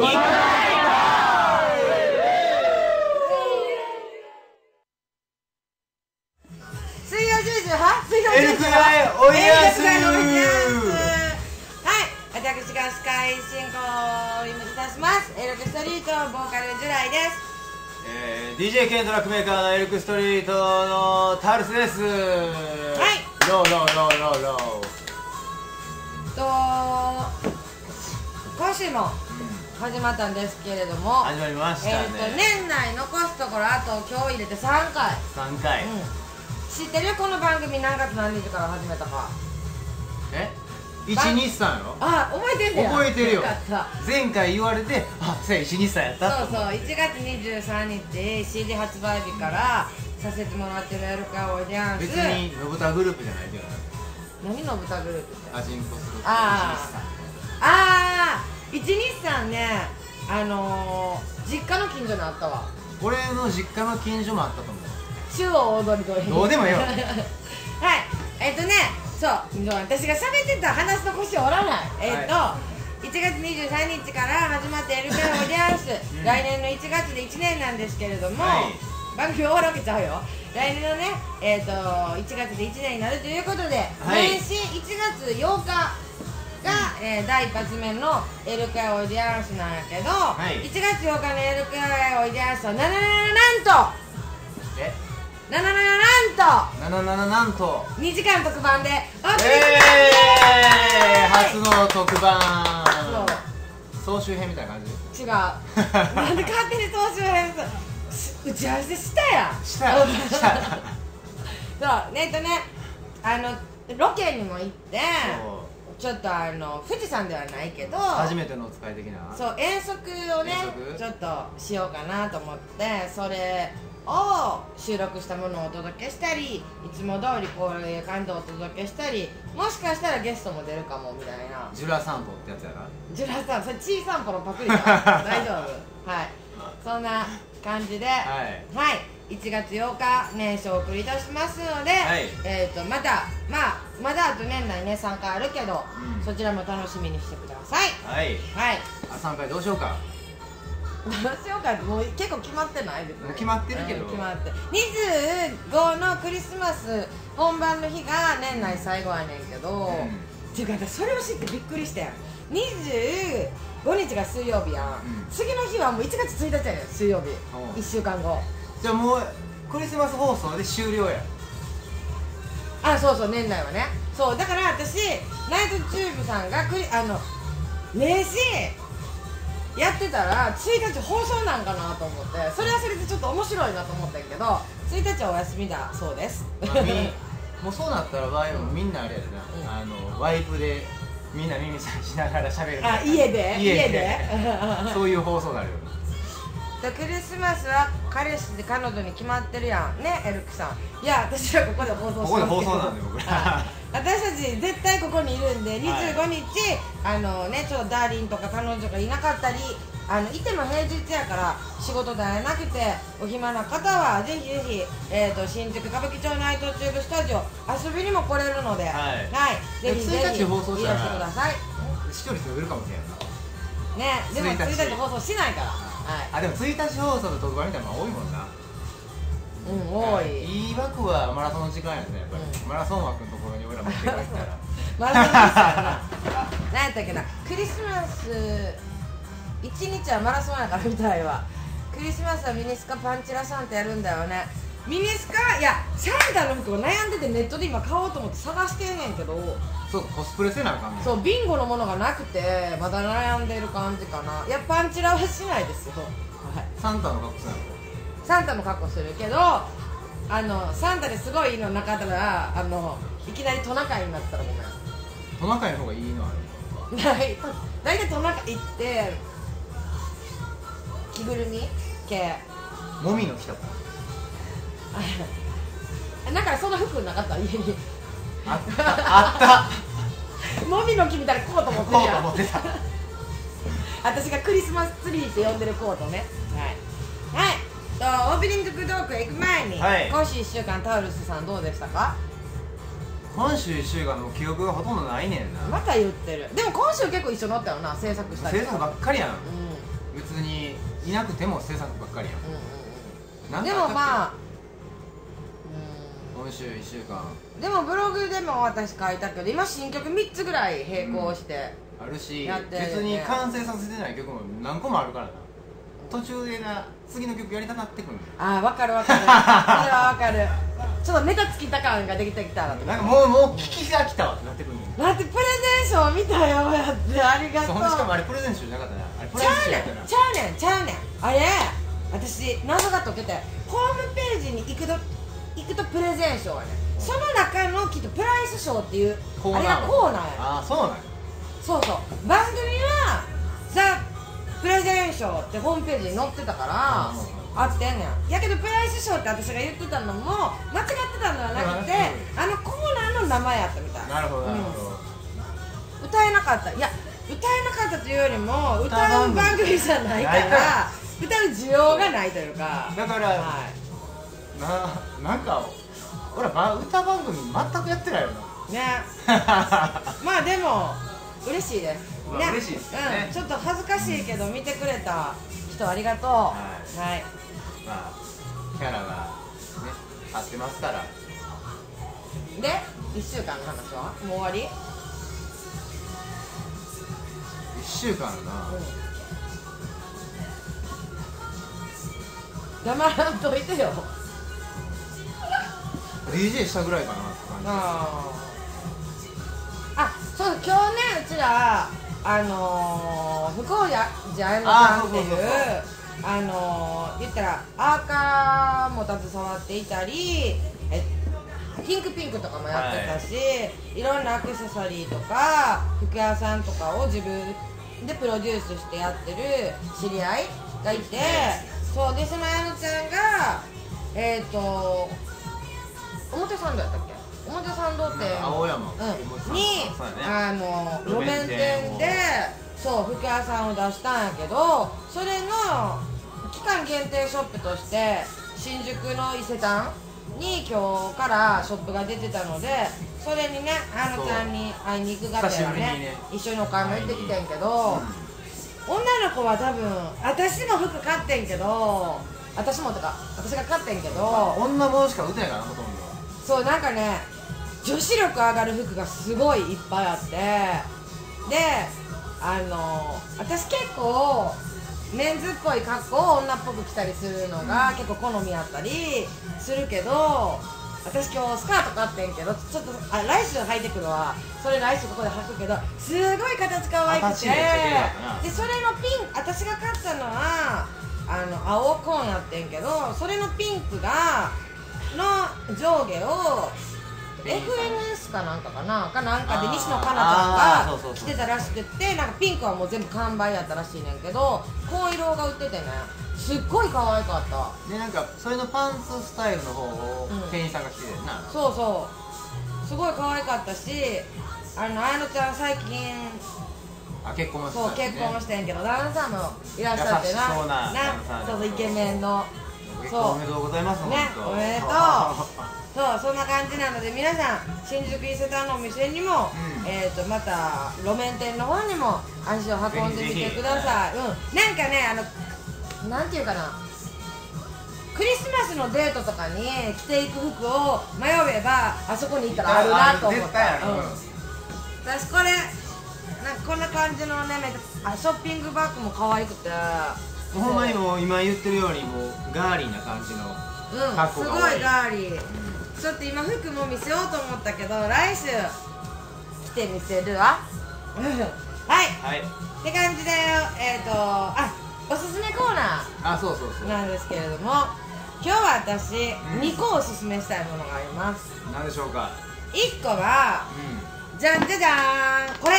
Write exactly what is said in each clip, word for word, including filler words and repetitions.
肉水曜じゅうじは水曜エルクライおいやす。 はい、私が司会進行を今いたしますエルクストリートボーカルジュライです。 えー、ディージェー 兼トラックメーカーのエルクストリートのタルスです。はい。ローローローローロー。 と今週も始まったんですけれども、 始まりましたね。 えーと年内残すところあと今日入れてさんかい。 さんかい、うん、 知ってるよこの番組何月何日から始めたか。えいちにちさんやろ。 あ、覚えてんねや。 覚えてるよ。前回言われて、あ、そうやいちにちさんやった。 そうそう、いちがつにじゅうさんにち シーディー 発売日からさせてもらってるエルカオイデャンス。 別にのぶたグループじゃないけどね。 何のぶたグループって。 アジンコスあーあー、いちにちさんね、あのー、実家の近所にあったわ。 俺の実家の近所もあったと思う。 中央大通り通り。 どうでもいいよ。はい、 えっとね、そう、私が喋ってた話の腰折らない。えっと、はい、いちがつにじゅうさんにちから始まってエルカオイデャンス、うん、来年のいちがつでいちねんなんですけれども、はい、番組終わるわけちゃうよ。来年のね、えっと、いちがつでいちねんになるということで、はい、年始いちがつようかが、えー、だいいっ発目のエルカオイデャンスなんやけど、はい、いちがつようかのエルカオイデャンスはなななななんとえなななななんとなななななんとにじかん特番でお送りします。 えー、初の特番。総集編みたいな感じ。 違う。なんで勝手に総集編打ち合わせしたやん。 したやん。したそうね、えっとね、あのロケにも行ってちょっとあの富士山ではないけど初めてのお使い的なそう遠足をねちょっとしようかなと思ってそれを収録したものをお届けしたりいつも通りこういう感じでお届けしたりもしかしたらゲストも出るかもみたいな。 ジュラ散歩ってやつやな。 ジュラ散歩、それチー散歩のパクリか大丈夫。はい、そんな感じで、はい、はい、いちがつようか年始をお送りいたしますので、はい、えーとまたまあまだあと年内ねさんかいあるけど、うん、そちらも楽しみにしてください。はい、はい、 あさんかいどうしようか。 どうしようかってもう結構決まってないですね。 決まってるけど、うん、 決まってにじゅうごのクリスマス本番の日が年内最後やねんけど、うん、っていうか私それを知ってびっくりしたやん。にじゅうごにちが水曜日やん、うん、次の日はもういちがつついたちやねん水曜日、いっしゅうかんご。 じゃあもうクリスマス放送で終了や。 あ、そうそう、年内はね。そうだから私ナイトチューブさんがクリあの年始やってたらついたち放送なんかなと思ってそれはそれでちょっと面白いなと思ったんやけどついたちはお休みだそうです。 まあ、もうそうなったら場合もみんなあれやでな、うん、あのワイプでみんな耳さしながら喋る。 あ、家で家でそういう放送になるよ。 クリスマスは彼氏で彼女に決まってるやんねエルクさん。いや私はここで放送しますけど、 ここで放送なんで僕ら私たち絶対ここにいるんで、にじゅうごにち、はい、あのねちょっとダーリンとか彼女がいなかったりあのいても平日やから仕事で会えなくてお暇な方はぜひぜひ、えー、と新宿歌舞伎町ナイトチューブスタジオ遊びにも来れるので、はい、はい、ぜひぜひいらしてください。 視聴率伸びるかもしれんな。ね、でもついたち放送しないから。はい、 あ、でもついたち放送の特番みたいなのが多いもんな。 うん、多い。 いい枠はマラソンの時間やね、やっぱり、うん、マラソン枠のところに俺ら持っていかれたらマラソンですからな何やったっけな、クリスマスいちにちはマラソンやからみたいわ。クリスマスはミニスカパンチラサンタやるんだよね。ミニスカ、いや、サンタの服を悩んでてネットで今買おうと思って探してんねんけどそう、コスプレせなあかんねん。 そう、ビンゴのものがなくてまだ悩んでる感じかな。いや、パンチラはしないですよ、はい、 サンタの格好するの。 サンタの格好するけどあのサンタですごいいいのなかったらあのいきなりトナカイになったらごめん。 トナカイの方がいいのある。 大大体トナカイって着ぐるみ系もみの着たかなんかそんな服なかった家に。 あったあったもみの木みたいなコート持ってるやん。 コート持ってた私がクリスマスツリーって呼んでるコートね。はいはい、とオープニングトークへ行く前に、はい、今週いっしゅうかんタウルスさんどうでしたか。 今週いっしゅうかんの記憶がほとんどないねんな。 また言ってる。でも今週結構一緒になったよな、制作したり。 制作ばっかりやん。うん、 いなくても制作ばっかりやん。 でもまあ今週いっしゅうかんでもブログでも私書いたけど今新曲みっつぐらい並行してあるし、 やってるよね。 別に完成させてない曲も何個もあるからな。途中でな次の曲やりたなってくる。 ああ分かる分かるそれは分かる。ちょっとネタ尽きた感ができてきたなとなんかもうもう聞きが来たわってなってくるねん。 だってプレゼンション見たよやってありがとう。 そうほんでしかもあれプレゼン集じゃなかったな。あれプレちゃうゼン集やったな。 ねんちゃうねんちゃうねんあれ私謎が解けてホームページに行くと行くとプレゼンションやねん。その中のきっとプライスショーっていうあれがコーナーやねん。 ああそうなんや。 そうそう番組はザ・プレゼンショーってホームページに載ってたから、うんうんうん、あってんねん。やけどプライスショーって私が言ってたのも間違ってたのではなくて、うん、あのコーナーの名前やったみたい。 なるほどなるほど、 うん、歌えなかった。いや歌えなかったというよりも歌う番組じゃないから歌う需要がないというか。 だから、はい、な, なんか俺ら歌番組全くやってないよなねまあでも嬉しいです、 まあ、嬉しいですよね、 うん、ちょっと恥ずかしいけど見てくれた人ありがとう。はい、はい、 まあキャラがね合ってますから。 でいっしゅうかんの話はもう終わり。いっしゅうかんのな、 うん、黙らんといてよディージェー したぐらいかなって感じ。 ああそう今日ねうちらあのー、福岡寺彩乃さんっていうあのー、言ったらアーカーも携わっていたりえピンクピンクとかもやってたし、はい、いろんなアクセサリーとか服屋さんとかを自分でプロデュースしてやってる知り合いがいて、そうでその彩乃ちゃんがえっ、ー、と表参道やったっけ表参道店青山、 うん、に、ね、あの路面店でそう服屋さんを出したんやけどそれの期間限定ショップとして新宿の伊勢丹に今日からショップが出てたのでそれにねあのちゃんに会いに行くがてらね、ね、一緒にお買い物行ってきてんけど、うん、女の子は多分私も服買ってんけど私もとか私が買ってんけど女物しか売ってないからなほとんど。 そうなんかね女子力上がる服がすごいいっぱいあってであの私結構メンズっぽい格好を女っぽく着たりするのが結構好みあったりするけど私今日スカート買ってんけどちょっとあ来週履いてくるわそれ来週ここで履くけどすごい形可愛くてでそれのピン私が買ったのはあの青コーンやってんけどそれのピンクがの上下を エフエヌエス かなんかかなかなんかで西野カナちゃんが着てたらしくってなんかピンクはもう全部完売やったらしいねんけど紺色が売っててねすっごい可愛かったでなんかそれのパンツスタイルの方を店員さんが着てるな、 うん、そうそうすごい可愛かったしあの彩乃ちゃん最近あ結婚もしてそう結婚もしてんけど旦那さんもいらっしゃってなそうなそうそうイケメンのそうおめでとうございますねおめでとうそうそんな感じなので皆さん新宿伊勢丹のお店にも、うん、えーとまた路面店の方にも足を運んでみてください。うん、なんかねあのなんていうかなクリスマスのデートとかに着ていく服を迷えばあそこに行ったらあるなと思った。うん、私これなんかこんな感じのねあショッピングバッグも可愛くてほんまにもう今言ってるようにもうガーリーな感じの格好が多い、うん、すごいガーリー、うん、ちょっと今服も見せようと思ったけど来週着てみせるわはい、はい、って感じでえっ、ー、とあおすすめコーナーあそうそうそうなんですけれども今日は私、うん、にこおすすめしたいものがあります。 何でしょうか。 いっこは、うん、じゃんじゃじゃーんこれ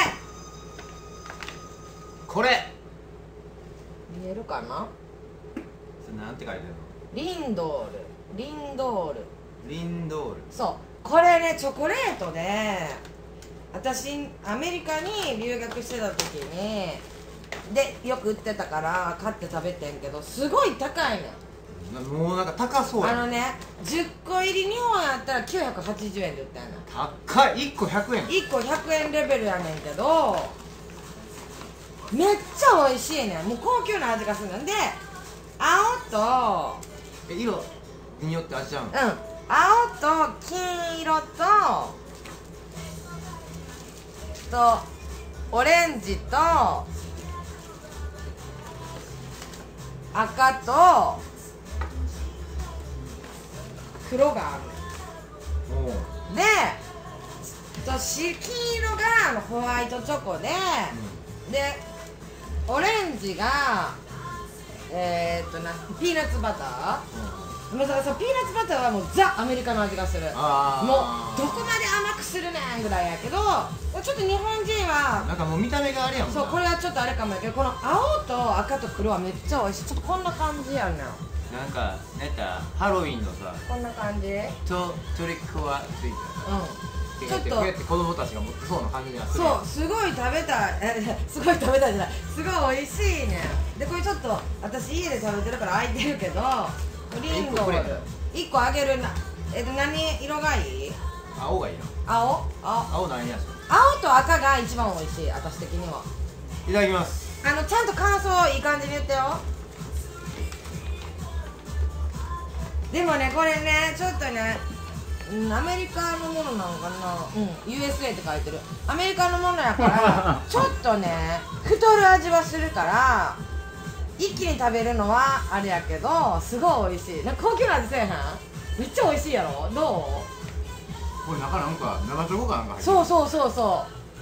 これ見えるかな。 それなんて書いてるの。 リンドールリンドールリンドールそうこれねチョコレートで私アメリカに留学してた時にでよく売ってたから買って食べてんけどすごい高いねん。もうなんか高そうや。 あのねじゅっこ入りにほんやったらきゅうひゃくはちじゅうえんで売ったんやな。 高い。いっこひゃくえん。 いっこひゃくえんレベルやねんけどめっちゃ美味しいねん。もう高級な味がするんで青とえ、色によって味ちゃうの？ うん、青と金色ととオレンジと赤と黒がある。 おうでとし金色があのホワイトチョコで、うん、でオレンジがえー、っとなピーナッツバター、うん、もうだからさピーナッツバターはもうザアメリカの味がする。もうどこまで甘くするねんぐらいやけど、ちょっと日本人はなんかもう見た目があれやもんな。 そう、これはちょっとあれかもやけど、この青と赤と黒はめっちゃ美味しい。ちょっとこんな感じやんな。 なんかなんかハロウィンのさ、 こんな感じとトリックはついてた。うん、ちょっとこうやって子供たちが持ってそうな感じがする。 そう、すごい食べたい。えすごい食べたいじゃない、すごい美味しいね。でこれちょっと私家で食べてるから空いてるけど、リンゴをいっこあげるな。えっと何色がいい？ 青がいいな。 青？青青何やつ？ 青と赤が一番美味しい、私的には。 いただきます。 あのちゃんと感想いい感じに言ってよ。でもねこれねちょっとね、うん、アメリカのものなのかな。うん ユーエスエー って書いてる。アメリカのものやからちょっとね太る味はするから一気に食べるのはあれやけどすごい美味しい。なんか高級な味せえへん？めっちゃ美味しいやろ。どう？ これ中なんか生チョコかなんか入ってる。 そうそうそうそう、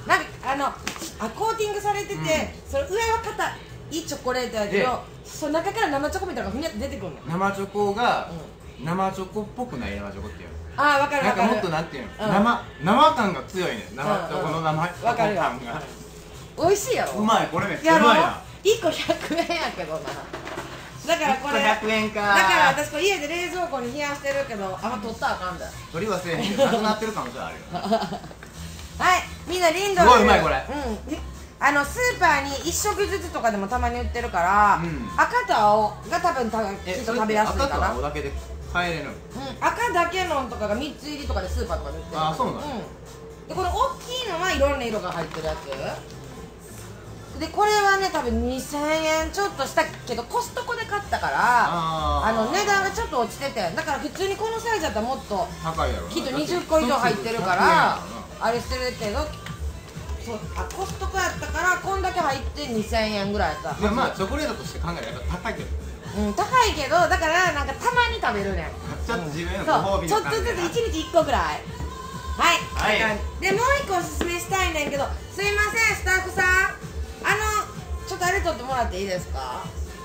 なんかあのあコーティングされてて、うん、その上は硬いチョコレートやけど、その中から生チョコみたいなのがふにゃって出てくるの。 生チョコが、うん、生チョコっぽくない生チョコっていうの。 ああ、分かる分かる。 なんかもっとなんていうの、うん、生生感が強いね。生チョコの生チョコ感が美味しいやろ。 うまい、これめっちゃうまいな。 いっこひゃくえんやけどな。だからこれひゃくえんか。だから私これ家で冷蔵庫に冷やしてるけど、あんま取ったらあかんだよ。 取りはせえへんけどなくなってる可能性あるよ。 はい、みんなリンドル。 すごいうまいこれ。 うん。あのスーパーにいっ食ずつとかでもたまに売ってるから、うん、赤と青が多分たきっと食べやすいかな。 赤と青だけで買えれるの？うん、 赤だけのとかがみっつ入りとかでスーパーとかで売ってる。 あ、そうなんだ。 うん。でこの大きいのはいろんな色が入ってるやつで、これはね多分にせんえんちょっとしたけどコストコで買ったからあの値段がちょっと落ちてて、だから普通にこのサイズだったらもっと高いやろきっとにじゅっこ以上入ってるからあれしてるけど、そうあコストコやったからこんだけ入ってにせんえんぐらいやった。 いやまあチョコレートとして考えたらやっぱ高いけど、 うん、高いけどだからなんかたまに食べるねんちょっと自分へのご褒美ちょっとずついちにちいっこぐらい。はい、 はい、 でもういっこおすすめしたいねんけど、すいませんスタッフさん、あのちょっとあれ取ってもらっていいですか？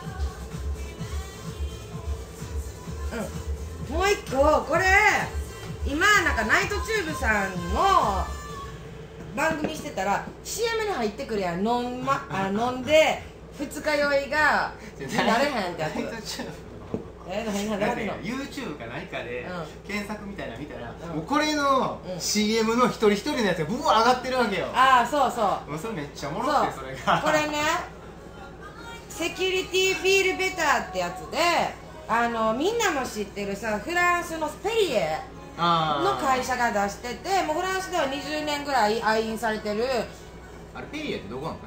うん、もういっここれ今なんかナイトチューブさんの番組してたら シーエム に入ってくるやん。飲ん、ま、あ飲んで二日酔いがなれへんってやつ。えー、何何何 YouTube か何かで検索みたいなの見たら、もうこれの シーエム の一人一人のやつがブワー上がってるわけよ。 ああ、そうそう。 もうそれめっちゃおもろくて、それがこれねセキュリティフィールベターってやつで、あのみんなも知ってるさフランスのスペリエの会社が出してて、もうフランスではにじゅうねんぐらい愛飲されてる。 あれペリエってどこなの会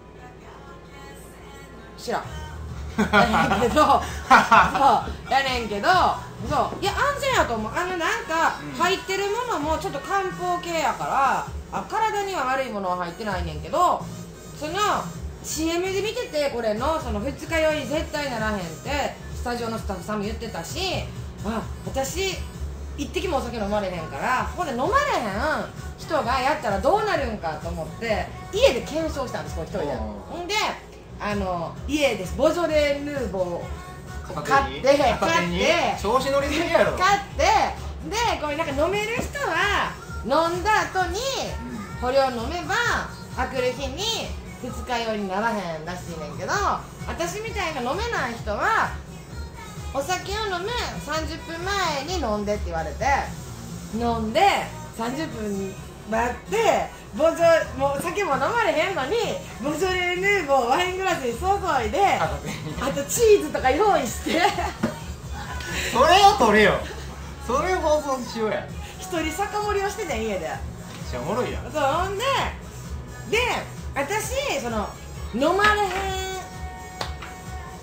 社？知らんやねんけどそうやねんけど、そういや安全やと思う。あのなんか入ってるものもちょっと漢方系やから、あ体には悪いものは入ってないねんけど、その シーエム で見ててこれのその二日酔いに絶対ならへんってスタジオのスタッフさんも言ってたし、あ私一滴もお酒飲まれへんからここで飲まれへん人がやったらどうなるんかと思って家で検証したんです、これ一人で。ほんであの家ですボジョレ・ヌーボーを買って買って調子乗りすぎやろ。 買ってでこれなんか飲める人は飲んだ後にこれを飲めばあくる日に二日酔いにならへんらしいねんけど、私みたいな飲めない人はお酒を飲めさんじゅっぷんまえに飲んでって言われて飲んでさんじゅっぷん待ってボジョもう酒も飲まれへんのにボジョレ・ヌーボーをワイングラスに注いであとチーズとか用意してそれを取れよ、それを放送しようや。 一人酒盛りをしてて家でめっちゃおもろいやん。 そうほんでで私その飲まれへん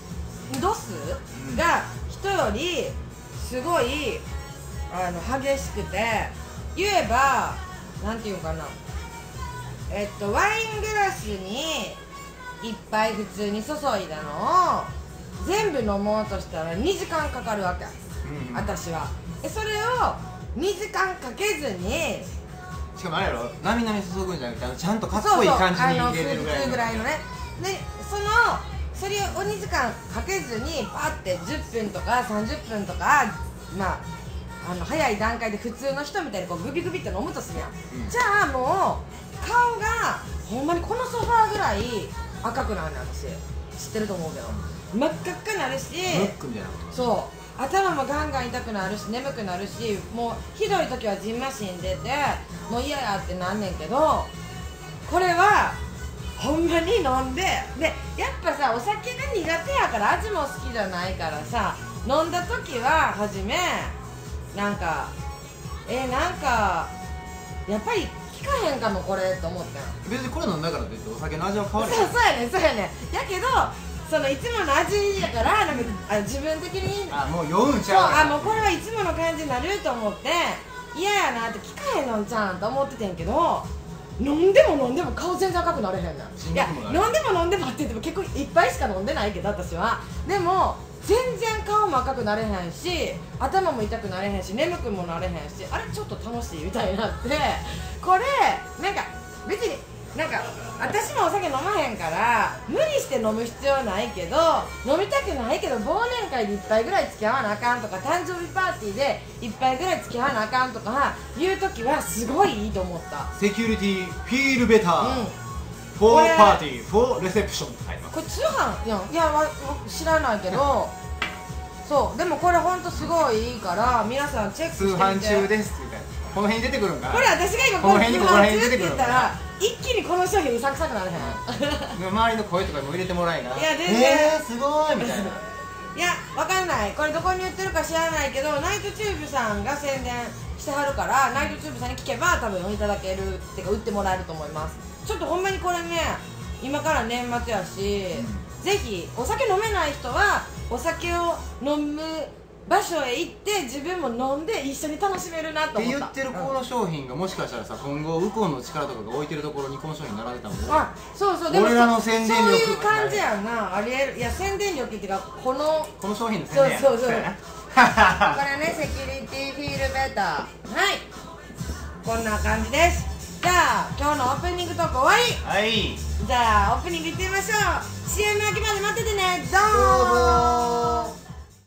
度数が人よりすごいあの激しくて、言えばなんていうかな、えっとワイングラスにいっぱい普通に注いだのを全部飲もうとしたらにじかんかかるわけ、うんうん、私は。でそれをにじかんかけずに、 しかもあれやろ、なみなみ注ぐんじゃなくてちゃんとかっこいい感じに入れれるぐらいの、 普通ぐらいのね。でそのそれをにじかんかけずにパッてじゅっぷんとかさんじゅっぷんとか、まああの早い段階で普通の人みたいにこうグビグビって飲むとするやん、うん、じゃあもう顔がほんまにこのソファーぐらい赤くなるねん。私知ってると思うけど真っ赤っかになるし、 ムックみたいな、 そう頭もガンガン痛くなるし眠くなるし、もうひどい時はジンマシン出てもう嫌やってなんねんけど、これはほんまに飲んで、でやっぱさお酒が苦手やから味も好きじゃないからさ、飲んだ時は初めなんかえー、なんかやっぱり効かへんかもこれと思ってん。 別にこれ飲んだからといってお酒の味は変わる。 そうそうやねんそうやねん。やけどそのいつもの味やからなんかあ自分的にあもう酔うんちゃう、 そうあもうこれはいつもの感じになると思って嫌やなって効かへんのんちゃうんと思っててんけど、飲んでも飲んでも顔全然赤くなれへんねん。いや飲んでも飲んでもって言っても結構いっぱいしか飲んでないけど私は。でも全然顔も赤くなれへんし頭も痛くなれへんし眠くもなれへんし、あれちょっと楽しいみたいになって、これなんか別になんか私もお酒飲まへんから無理して飲む必要ないけど、飲みたくないけど忘年会でいっぱいぐらい付き合わなあかんとか、誕生日パーティーでいっぱいぐらい付き合わなあかんとかいう時はすごいいいと思った。 セキュリティフィールベター、うん、フォーパーティーフォーレセプションって書いてます。 これ通販やん。いやわ知らないけどそうでもこれほんとすごいいいから皆さんチェックしてみて。 通販中ですって言ったらこの辺に出てくるんか。 これ私が今この辺に通販中って言ったら一気にこの商品サクサクなれへん周りの声とかも入れてもらいな。 いや全然えーすごいみたいな。 いやわかんない、これどこに売ってるか知らないけどナイトチューブさんが宣伝してはるからナイトチューブさんに聞けば多分いただけるっていうか売ってもらえると思います。ちょっとほんまにこれね今から年末やし、うん、ぜひお酒飲めない人はお酒を飲む場所へ行って自分も飲んで一緒に楽しめるなと思った。って言ってるこの商品がもしかしたらさ、今後ウコンの力とかが置いてるところにこの商品並んでたもん。 あ、そうそう、でも俺らの宣伝力そういう感じやんな。ありえる。いや宣伝力っていうかこのこの商品の宣伝や。 そうそうそうこれねセキュリティフィールベター、はいこんな感じです。じゃあ今日のオープニングトーク終わり。 はい、 じゃあオープニングいってみましょう。 シーエム 明けまで待っててね。どうぞ。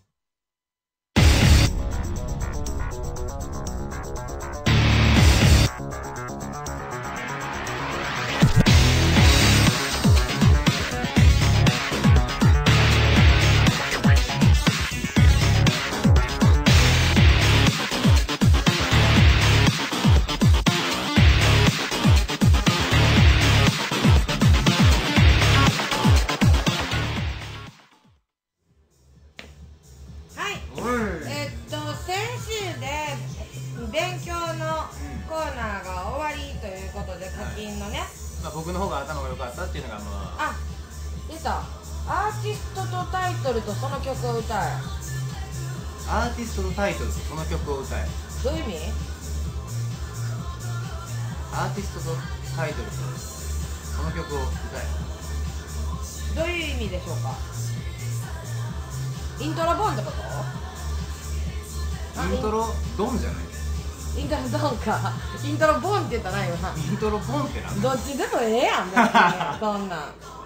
僕の方が頭が良かったっていうのがもうあ出た。アーティストとタイトルとその曲を歌え。 アーティストのタイトルとその曲を歌え。 どういう意味？ アーティストとタイトルとその曲を歌え。どういう意味でしょうか？イントロボンってこと？ イントロドンじゃない？ イントロドンか。イントロボンって言ったらないよな。 イントロボンってなんどっちでもええやん別にそんなん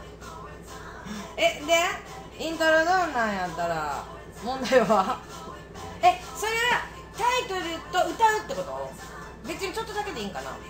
えでイントロドンなんやったら問題はえそれはタイトルと歌うってこと？別にちょっとだけでいいんかな。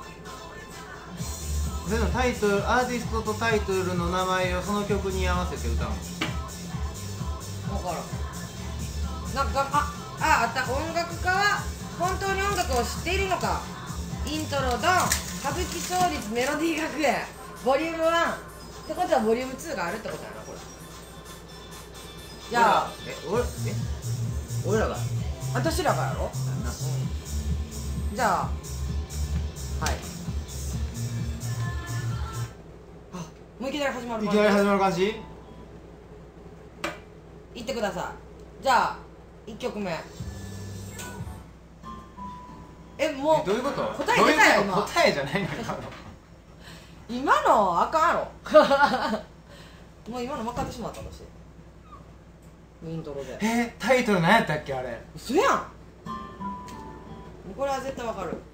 それのタイトルアーティストとタイトルの名前をその曲に合わせて歌うの？ 分からん。なんかあああった。音楽家は本当に音楽を知っているのか。イントロドン歌舞伎町立メロディー学園ボリュームワンってことはボリュームツーがあるってことやなこれ。じゃあえ俺え俺らが私らがやろ。 なんな、 うん、じゃあはいあもういきなり始まるいきなり始まる感じ。 言ってください。じゃあいっきょくめ、えもうどういうこと？ 答え出たよ今。 答えじゃないのか。 今のあかんやろもう今の分かってしまった私イントロで。 えー、タイトル何やったっけあれ。 嘘やん、これは絶対分かる。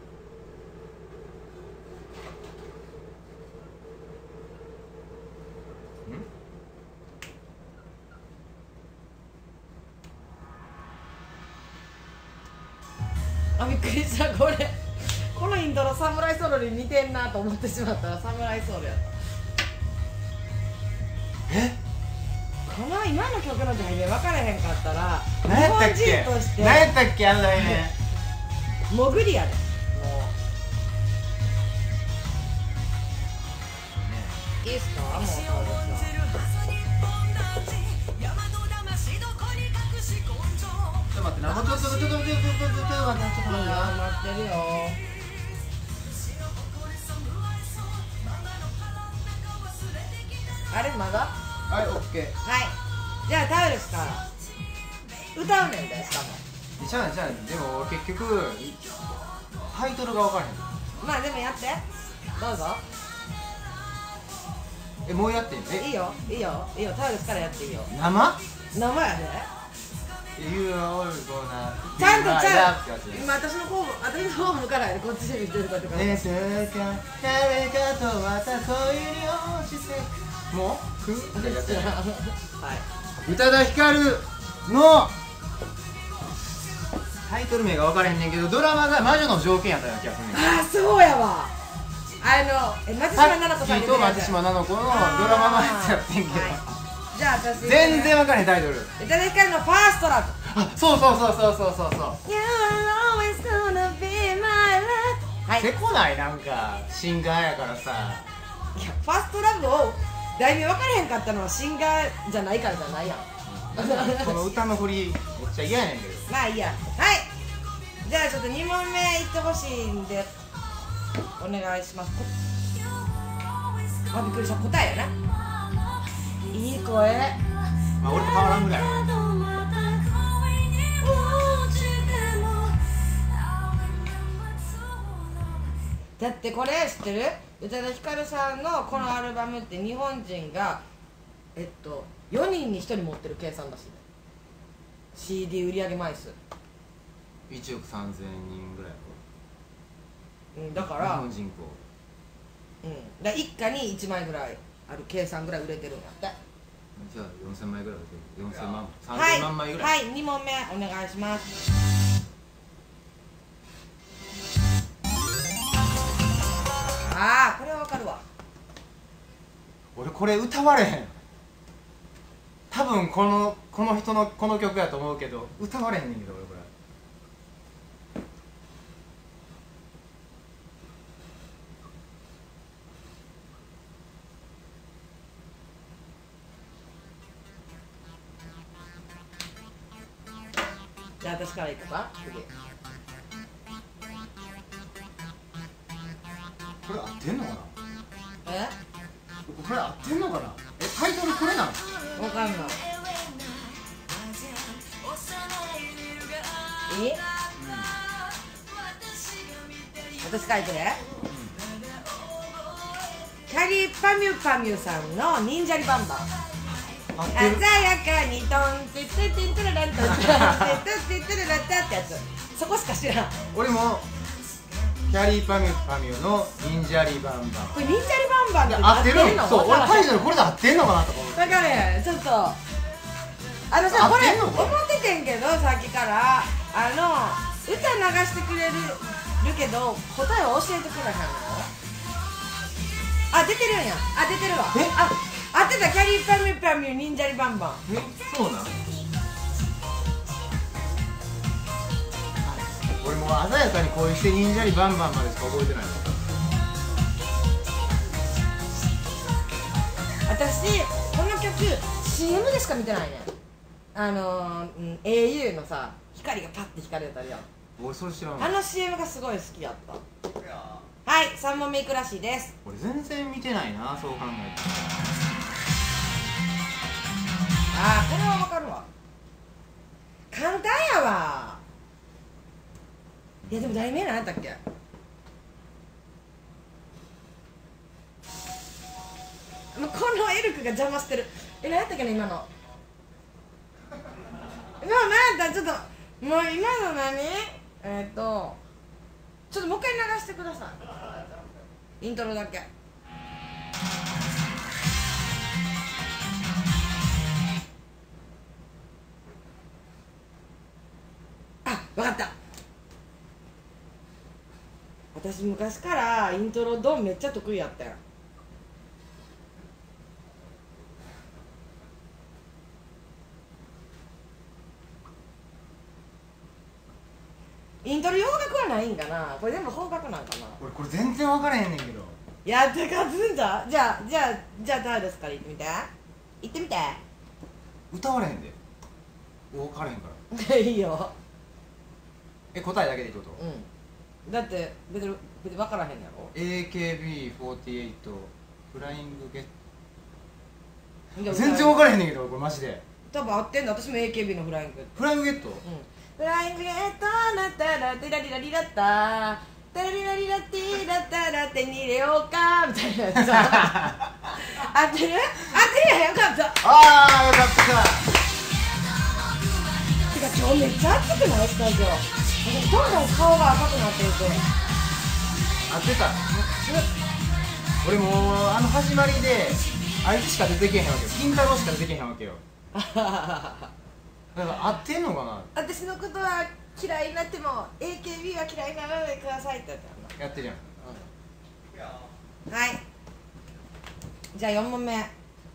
あ、びっくりした。これこのイントロサムライソウルに似てんなと思ってしまったらサムライソウルやった。 え、 この今の曲の題名分からへんかったら何やったっけ、 日本人として何やったっけあの題名。 潜りやで。もういいっすか、もうそうですか。 ちょっと待って、生ちょっとちょっとちょっとちょっとちょっと待って、ちょっと待って。 待ってるよ。あれまだ？ はい、オッケー。 はい。じゃあタウルスから歌うねんで、しかも。 じゃあじゃあでも結局タイトルが分からへん。 まあでもやって。どうぞ。 え、もうやってんの？ いいよ、いいよ、いいよ。タウルスからやっていいよ。 生？ 生やで。 You are all gonna ちゃんとちゃんってやつ。 今私の方私の方向からやで、こっちで見てるかとか。 ね、それか誰かとまた恋に落ちてもうくってやつや。 はい。 宇多田ヒカルのタイトル名が分からへんねんけど、ドラマが魔女の条件やったような気がするねん。 ああ、そうやわ。あのえ松島菜々子さんと松島菜々子のドラマのやつやってんけど、 じゃあ私全然分からへんタイトル。 宇多田ヒカルのファーストラブ。 あ、そうそうそうそうそうそうそう。 You're always gonna be my love。 はい。いせこないなんかシンガーやからさ。 や、ファーストラブを題名分からへんかったのはシンガーじゃないからじゃないやんこの歌の振りめっちゃ嫌やねんけど。 まあいいや。はい。じゃあちょっとにもんめいってほしいんでお願いします。こあ、びっくりした。答えやな。いい声。 まあ俺と変わらんぐらい。 だってこれ知ってる？宇多田ヒカルさんのこのアルバムって日本人がえっとよにんにひとり持ってる計算らしい。 シーディー 売り上げ枚数。 いちおくさんぜんにんぐらいやろ。 うん、だから日本人口。 うん、だから一家にいちまいぐらいある計算ぐらい売れてるんやって。 じゃあよんせんまいぐらい売れてる。よんせんまん、さんはいぜんまん枚ぐらい。 はい、にもんめお願いします。ああ、これはわかるわ。 俺これ歌われへん。多分このこの人のこの曲やと思うけど歌われへんねんけど俺これ。 じゃあ私からいくか次。 これ合ってんのかな。 え、 これ合ってんのかな。え、タイトルこれなの。 わかんない。いい、うん、私書いてね、うん、キャリーパミュパミュさんの忍者リバンバン。鮮やかにトンテッテッテントララントンテッテッテッテッテララッタってやつ。そこしか知らん。 俺もキャリーパミュパミュの忍者リバンバン。 これ忍者リバンバンって合ってるの？そう、俺タイトルこれで合ってんのかなとか思って。 だからね、ちょっとあのさ、これ思っててんけどさっきからあの歌流してくれるけど答えを教えてくれへんの。あ、出てるんや。あ、出てるわ。 え、 あ、合ってた。キャリーパミュパミュ忍者リバンバン。 え、そうなん。俺もう鮮やかに恋して忍者リバンバンまでしか覚えてないの。 私この曲 シーエム でしか見てないね。あのー、うん、エーユー のさ光がパッて光るやつあるやん。 俺それ知らん。 あの シーエム がすごい好きやった。はい、さんもんめいくらしいです。 俺全然見てないな、そう考えて。 あーこれはわかるわ。簡単やわ。いやでも題名何やったっけ。もうこのエルクが邪魔してる。え、何やったっけね今の。もう何やった、ちょっともう今の何えー、っとちょっともう一回流してください、イントロだけ。あ、わかった。私昔からイントロドンめっちゃ得意やったよ。イントロ洋楽はないんかな。これ全部邦楽なんかな。 俺これ全然分からへんねんけど。 やってかつんじゃ。じゃあじゃあじゃあ誰ですから言ってみて言ってみて。 歌われへんで。分からへんから。 いいよ。 え、答えだけでいいってこと？ うん。だって別に別に分からへんやろ。 エーケービーフォーティーエイト フライングゲット。 全然分からへんねんけどこれマジで。 多分合ってんだ。私も エーケービー のフライングゲット。 フライングゲット？うん。 フライングゲットなったらテラリラリラッタテラリラリラッティラッタラ手に入れようかみたいなやつ。合ってる？合ってるやん。よかった。 ああよかった。 てか今日めっちゃ暑くないスタジオ。どんどん顔が赤くなっていく。 合ってた。俺もうあの始まりであいつしか出てけへんわけよ。金太郎しか出てけへんわけよ。だから合ってんのかな。 私のことは嫌いになっても エーケービー は嫌いにならないでくださいってやったやってるやん。 うん、はい。じゃあよん問目。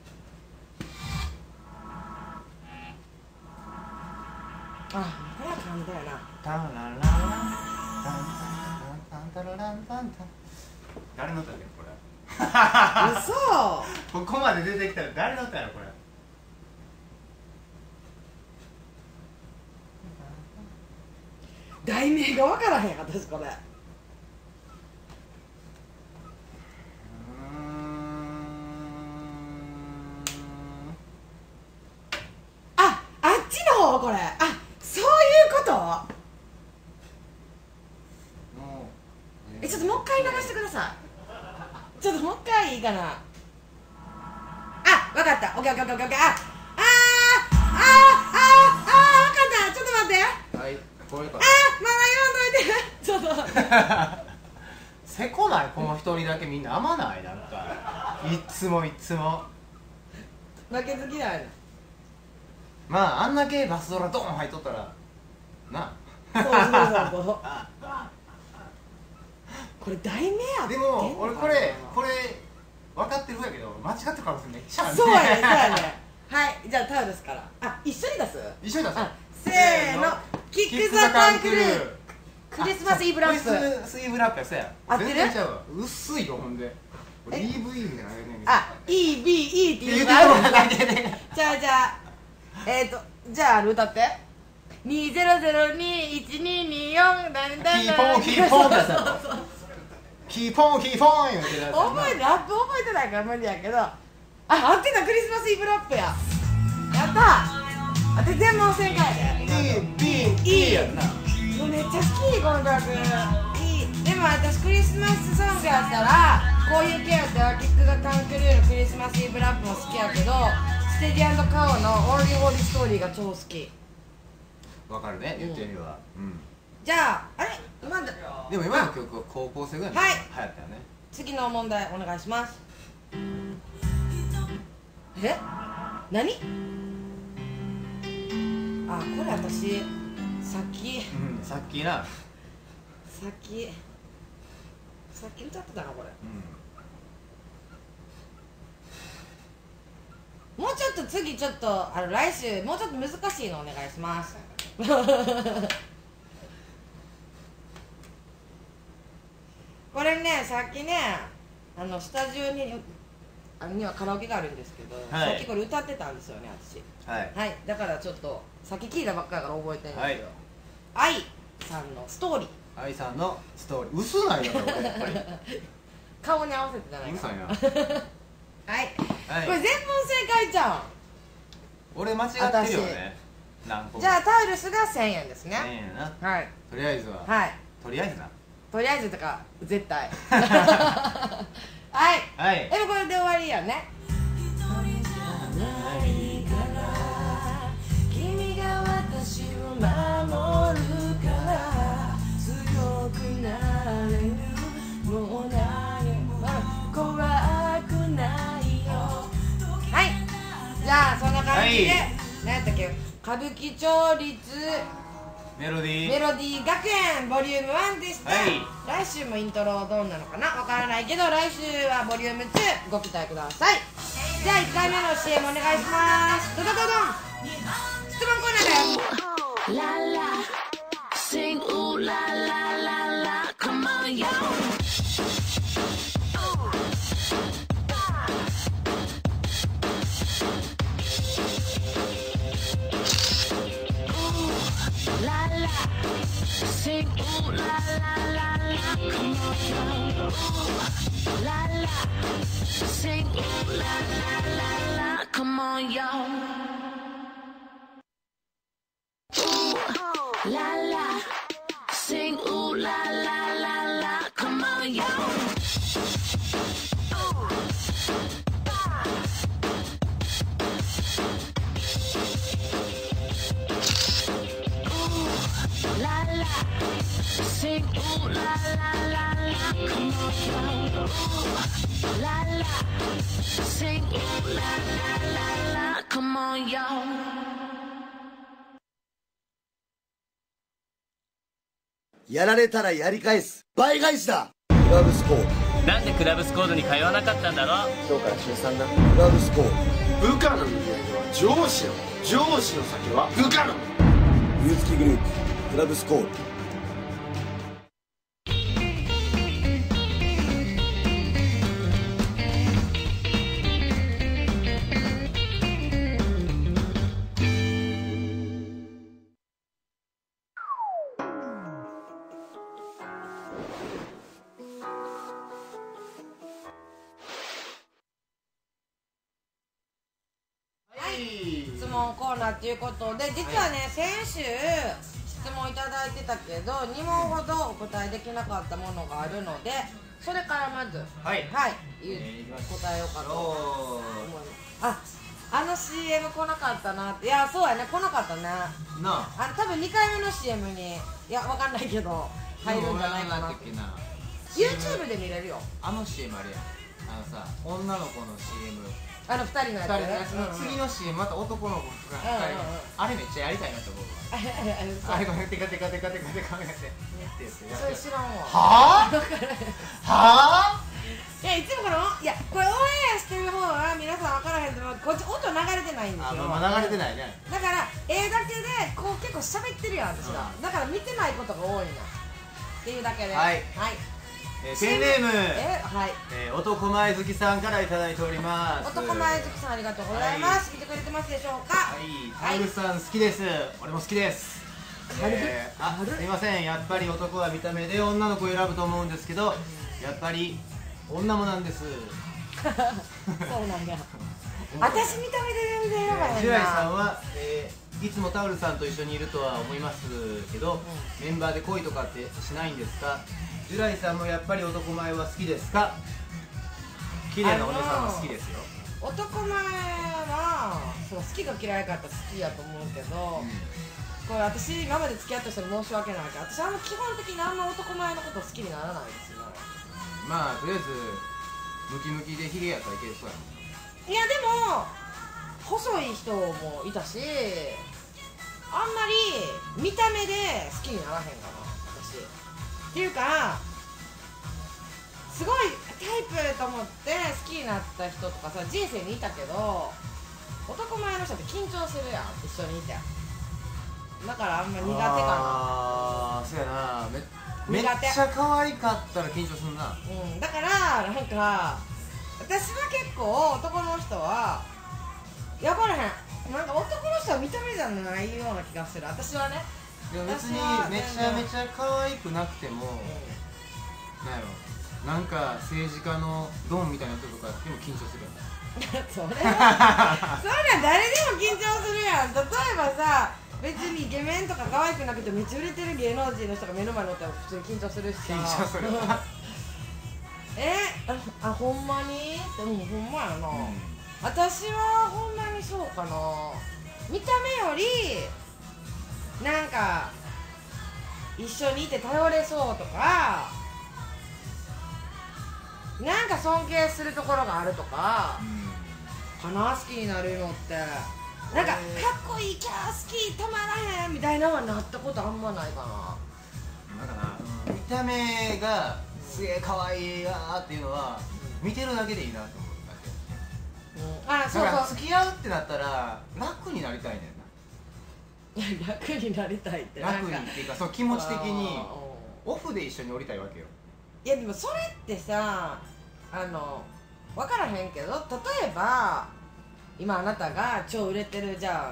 あ、これは簡単やな。 タンララランタンタンタンタンタラランタンタン。誰の歌やねんこれ。 嘘。 ここまで出てきたら誰の歌やろこれ。 題名が分からへん私これ。あ、あっちの方これ。あ、そういうこと。え、ちょっともう一回流してください。ちょっともう一回いいかな。あ、分かった。オッケーオッケーオッケーオッケー。あ、あーあーあーあー分かった。ちょっと待って。 はい、これか。 あ、まだ言わんといて。ちょっとせこないこの一人だけみんな甘ないなんかいっつもいっつも負けず嫌いな。 まああんだけバスドラドーン入っとったらな。 そうそうそうそう。これ題名あってでんのかな。 も俺これこれ分かってるんやけど間違ってる可能性めっちゃあるね。 そうやね、そうやね。はい、じゃあタオですから。あ、一緒に出す。 一緒に出す。 せーの、キックザカンクルー。クリスマスイブラップ。 クリスマスイブラップやそうや。 合ってる？ 全然ちゃうわ。薄いよほんで。これ イーブイ みたいなのあれねんけど。 あ、イービーイー っていうのがあるんだ。じゃあじゃあえっとじゃあ歌って。にゼロゼロにいちにによんだんだんだん。 キーポンキーポンってさ。キーポンキーポン言うてるやつ。 覚えてラップ覚えてないから無理やけど。あ、合ってた。クリスマスイブラップや。やったー。あて全問正解で。 イービーイーやんな。 もうめっちゃ好きこの曲。いい。でも私クリスマスソングやったらこういう系やったらキックザカンクルーのクリスマスイブラップも好きやけど、ステディ&カオのオーリーオーリーストーリーが超好き。 わかるね言ってみれば。うん。 じゃああれ今だ。 でも今の曲は高校生ぐらいのはい流行ったよね。 次の問題お願いします。え？何？あ、これ私さっきうん、さっきな。 さっきさっき歌ってたなこれ。 うん。 もうちょっと次ちょっとあの来週もうちょっと難しいのお願いします。これね、さっきねあのスタジオにあのにはカラオケがあるんですけど、 はい、 さっきこれ歌ってたんですよね私。 はい、 はい、だからちょっとさっき聞いたばっかりから覚えてるんですよ。 はい、 愛さんのストーリー。 愛さんのストーリー薄ないだから俺やっぱり顔に合わせてじゃないか。 うるさいな。 はい、はい、これ全問正解じゃん。 俺間違ってるよね。何個もじゃあタウルスがせんえんですね。 せんえんやな。 はいとりあえずははいとりあえずな。 とりあえずとか絶対はいはいでもこれで終わりやね。君が私を守るから強くなれるもう何も怖くないよ。はいじゃあそんな感じで、 はい何やったっけ、歌舞伎町立メロディーメロディー学園ボリュームワンでした、 はい来週もイントロどうなのかなわからないけど、来週はボリュームツーご期待ください。じゃあいっかいめの シーエム お願いします。ドドドドン質問コーナーだよ。ララ Sing ooh la la la la Come on yo La la, sing ooh la la la la, come on yo. Ooh, la la, sing ooh la la la la, come on yo. Ooh, la la, sing ooh la la la la, come on yo. La la, sing ooh la la la la, come on yo. Ooh, la la, sing ooh la la la la, come on yo. やられたらやり返す倍返しだ。クラブスコーなんでクラブスコードに通わなかったんだろう。 今日から週さんだ。クラブスコー部下の売り上げは上司の上司の先は部下のユースキグループクラブスコール。 質問コーナーということで、実はね、先週質問いただいてたけどに問ほどお答えできなかったものがあるので、それからまずはいはい、言うえーいきます答えようかと思いおます。あ、あの シーエム 来なかったなって。いや、そうやね、来なかったね。 ーなああの多分にかいめの シーエム に、いや、わかんないけど入るんじゃないかな。 でも俺は何だっけな YouTube で見れるよ、 あの シーエム あれやあのさ女の子の シーエムあのふたりのやつ。 二人のやつのうんうん次の シーエム また男の子がふたりうんうんうんあれめっちゃやりたいなと思うわそうあれこれテカテカテカテカテカテカってってやってやそれって知らんわ。 はぁはいや、いつもこの、いや、これオンエアしてる方は皆さん分からへんと思う。こっち音流れてないんですぁあよ。 まあ流れてないねだから絵だけでこう結構喋ってるやん私が、 うんだから見てないことが多いなっていうだけで、 はいはい、 えーペンネームえはいえー男前好きさんからいただいております男前好きさんありがとうございます、見てくれてますでしょうか。 はい、タウルさん好きです。俺も好きです。 軽いえーあ、すいません。やっぱり男は見た目で女の子を選ぶと思うんですけど、やっぱり女もなんです。 そうなんや私見た目で全然選ばへんな。 ジュライさんは、えーいつもタウルさんと一緒にいるとは思いますけど、メンバーで恋とかってしないんですか？ジュライさんもやっぱり男前は好きですか？綺麗なお姉さんは好きですよ。 男前はそう好きか嫌いかって好きやと思うけど、これ私今まで付き合った人に申し訳ないけど、私あんま基本的にあんま男前のこと好きにならないですね。 まあとりあえずムキムキでヒゲやったらいけそうやもん。 いやでも細い人もいたし、あんまり見た目で好きにならへんかな私。っていうかすごいタイプと思って好きになった人とかさ人生にいたけど、男前の人って緊張するやん一緒にいて。だからあんま苦手かああそうやなめめっ苦手ちゃ可愛かったら緊張するな。 な。うんだからなんか私は結構男の人はやばらへん、なんか男の人は見た目じゃないような気がする私はね。 いや別に私はめちゃめちゃ可愛くなくても、なんやろなんか政治家のドンみたいな人とかでも緊張するよね。 それはそんなん誰でも緊張するやん。例えばさ、別にイケメンとか可愛くなくてめっちゃ売れてる芸能人の人が目の前におったら普通に緊張するしさ。 緊張するえあ、あ、ほんまにでもほんまやな、 うん、 私はほんまにそうかな。見た目よりなんか一緒にいて頼れそうとか、なんか尊敬するところがあるとか、かな、好きになるのって。なんかかっこいいキャー好きたまらへんみたいなのはなったことあんまないかな。 なんかな、見た目がすげえ可愛いなーっていうのは見てるだけでいいなと思うだけ。 うん、あ、そうだからそう、 付き合うってなったら楽になりたいねんな。 楽になりたいってなんか楽にっていうか、そう気持ち的にあーオフで一緒におりたいわけよ。 いやでもそれってさ、あの分からへんけど、例えば今あなたが超売れてる、じゃ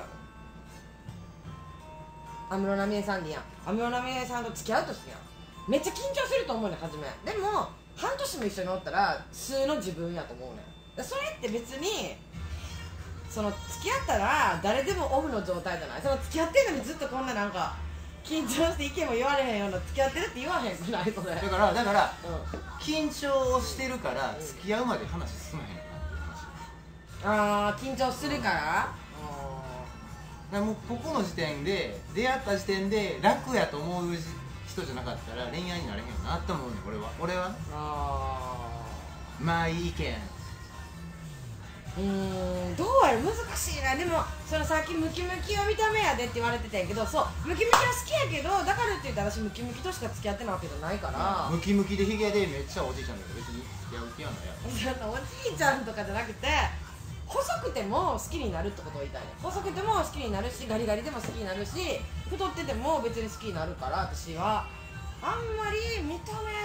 あ安室奈美恵さんでいいやん、安室奈美恵さんと付き合うとしてやん、めっちゃ緊張すると思うねん、初め。でも半年も一緒におったら素の自分やと思うねん。それって別にその付き合ったら誰でもオフの状態じゃない。その付き合ってるのにずっとこんななんか緊張して意見も言われへんような付き合ってるって言わへんくないそれ。 だからだからうん、 緊張してるから付き合うまで話進まへんよなっていう話。 あー、緊張するから、 だからもうここの時点で出会った時点で楽やと思う人じゃなかったら恋愛になれへんよなって思うねん俺は。俺はあまあいい意見。 ー、うーん、どうやる、難しいな。でもそのさっきムキムキを見た目やでって言われてたんやけど、そうムキムキは好きやけど、だからって言って私ムキムキとしか付き合ってないわけじゃないから、 ムキムキでヒゲでめっちゃおじいちゃんだけど別に付き合う気はないやろ。 そのおじいちゃんとかじゃなくて、細くても好きになるってことを言いたいね。細くても好きになるし、ガリガリでも好きになるし、太ってても別に好きになるから、私はあんまり見た目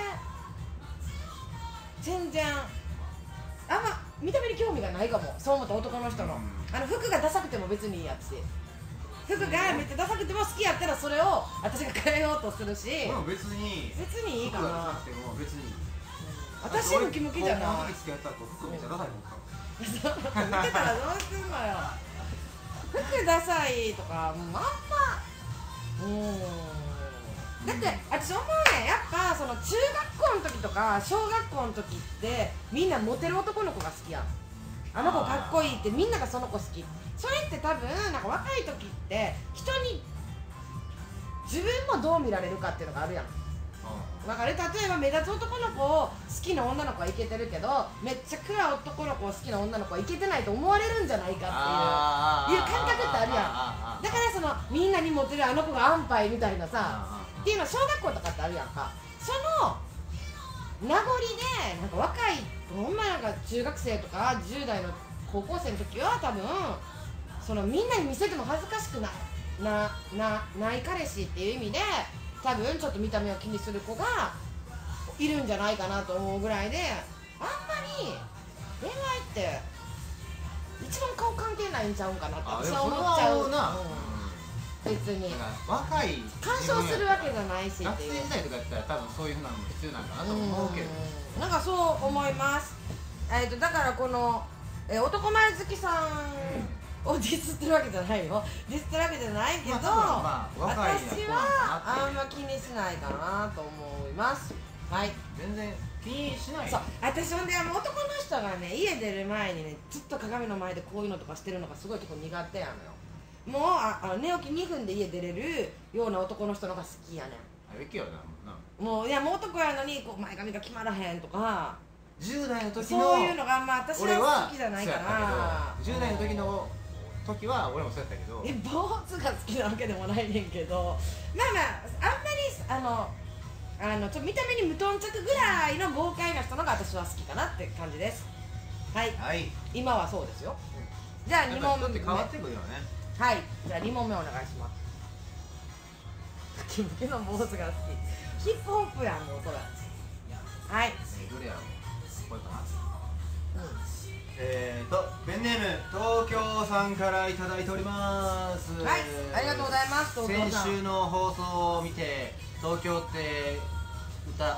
全然あんま見た目に興味がないかも。そう思った男の人の、あの服がダサくても別にいいやつし、服がめっちゃダサくても好きやったらそれを私が変えようとするし、 でも別に別にいいか服がな。 なくても別にいい。 私ムキムキじゃない。 高校の時付き合った子服めっちゃダサいもんか。 見てたらどうすんのよ。服ダサいとかもうあんま、うーん、だって私思うねん、やっぱその中学校の時とか小学校の時ってみんなモテる男の子が好きやん。あの子かっこいいってみんながその子好き。それって多分なんか若い時って人に自分もどう見られるかっていうのがあるやん。だから例えば目立つ男の子を好きな女の子はイケてるけど、めっちゃ暗い男の子を好きな女の子はイケてないと思われるんじゃないかっていういう感覚ってあるやん。だからそのみんなにモテるあの子が安牌みたいなさっていうのは小学校とかってあるやんか。その名残でなんか若いほんまなんか中学生とかじゅう代の高校生の時は多分そのみんなに見せても恥ずかしくないななない彼氏っていう意味で多分ちょっと見た目を気にする子がいるんじゃないかなと思うぐらいで、あんまり恋愛って一番顔関係ないんちゃうんかなって私は思っちゃう。 な、 うん、別に若い干渉するわけじゃないしっていう。 学生時代とかやったら多分そういうふうなのも必要なんかなと思うけど、 うん、なんかそう思います。えーとだからこの、えー、男前好きさんをディスってるわけじゃないよ。ディスってるわけじゃないけど、 まあまあ若い私はあんま気にしないかなと思います。はい。 全然気にしない。 そう、私ほんであの男の人がね家出る前にねずっと鏡の前でこういうのとかしてるのがすごいとこ苦手やのよ。もうああ寝起きにふんで家出れるような男の人のが好きやねん。 あれきよなもういやもう男やのにこう前髪が決まらへんとかじゅう代の時のそういうのがあんま私は好きじゃないからじゅう代の時の時は俺もそうやったけど、 え坊主が好きなわけでもないねんけど、まあまああんまりあのあのちょっと見た目に無頓着ぐらいの豪快な人のが私は好きかなって感じです。はい、 はい、 今はそうですよ。じゃあに問目、 人って変わってくるよね。 はい、じゃあに問目お願いします。ムキムキの坊主が好き、ヒップホップやんもうそれ。はい、 えーどれやろう、これかな。 うん、 えーとペンネーム東京さんからいただいております。 はい、ありがとうございます。東京さん、 先週の放送を見て東京って歌歌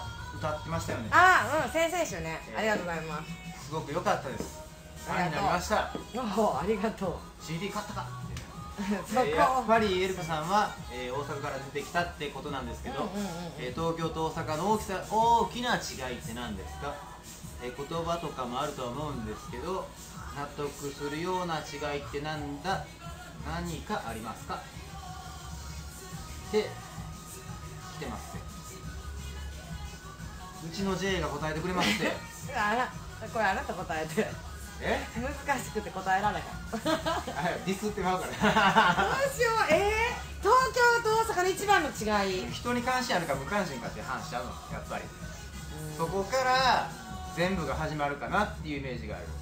歌ってましたよね。 ああ、うん、先々週ね、ありがとうございます。 すごく良かったです。ファンにありがとうなりました。 おお、ありがとう。 シーディー 買ったかそこ、 えーやっぱりエルカさんは、えー大阪から出てきたってことなんですけど、 うんうんうんうんえー東京と大阪の大きさ大きな違いって何ですか？えー言葉とかもあるとは思うんですけど、納得するような違いってなんだ何かありますかって来てますってうちの J が答えてくれますってあら、これあなた答えて。 え難しくて答えられへん。どうはいディスってまうからしよう、えー、東京と大阪の一番の違い。 人に関心あるか無関心かって話しちゃうのやっぱりそこから全部が始まるかなっていうイメージがある。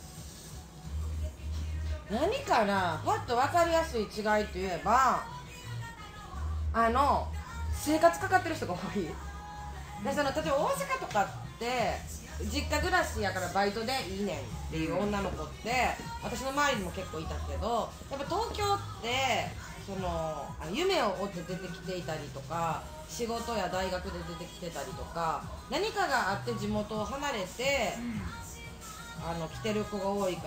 何かな、もっと分かりやすい違いといえば、あの生活かかってる人が多い。でその例えば大阪とかって実家暮らしやからバイトでいいねんっていう女の子って私の周りにも結構いたけど、やっぱ東京ってそのあの夢を追って出てきていたりとか、仕事や大学で出てきてたりとか、何かがあって地元を離れて、あの来てる子が多いから、